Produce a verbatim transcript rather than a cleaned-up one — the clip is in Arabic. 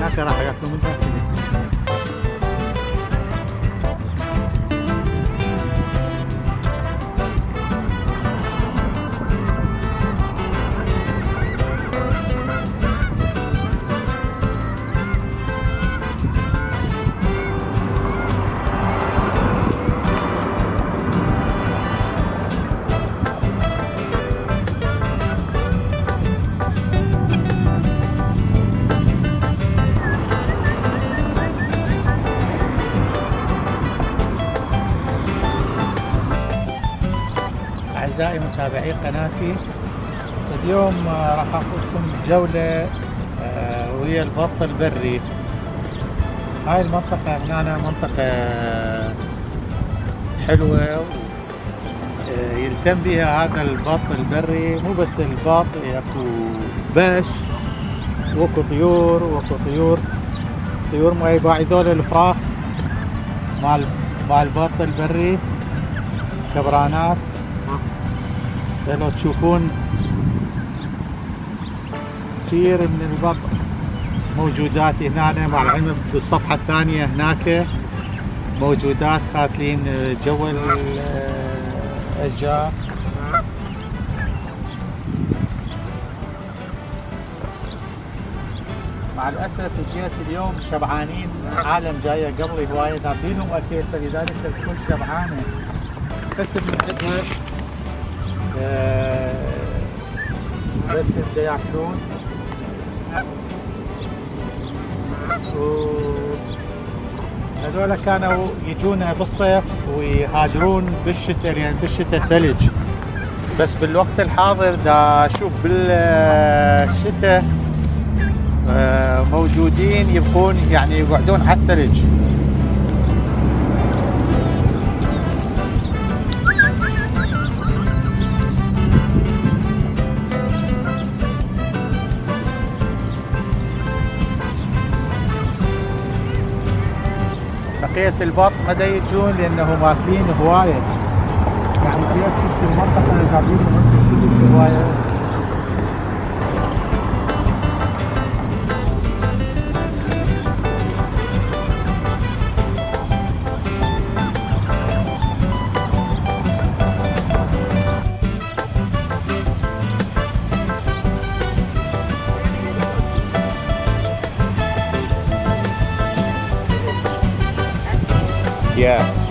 هناك راح ياكلوا منها. أعزائي متابعي قناتي، اليوم راح أخذكم جولة وهي البط البري. هاي المنطقة هنا منطقة حلوة يلتم بها هذا البط البري. مو بس البط، اكو بش واكو طيور واكو طيور طيور ما يباع. هذول الفراخ مال مال البط البري، كبرانات. لو تشوفون كثير من البط موجودات هنا، مع العلم بالصفحة الثانية هناك موجودات خاتلين جو الأشجار. مع الأسف جيت اليوم شبعانين، عالم جاية قبلي هواية نابينهم أكيد، فلذلك الكل شبعانة. بس بنحبها آه بس بده ياكلون. هذول كانوا يجونا بالصيف ويهاجرون بالشتاء، يعني بالشتاء ثلج. بس بالوقت الحاضر دا اشوف بالشتاء آه موجودين، يبقون يعني يقعدون على الثلج. بقية البط ما دا يجون لأنه ماكلين هواية، يعني جيت شفت المنطقة اللي قاعدين كلش هواية. Yeah.